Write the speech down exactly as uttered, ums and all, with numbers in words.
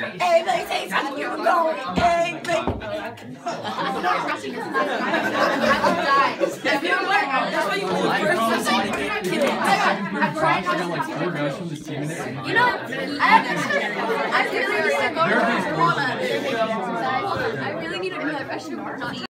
Hey, they say something, you can go. Hey, they... You know, I have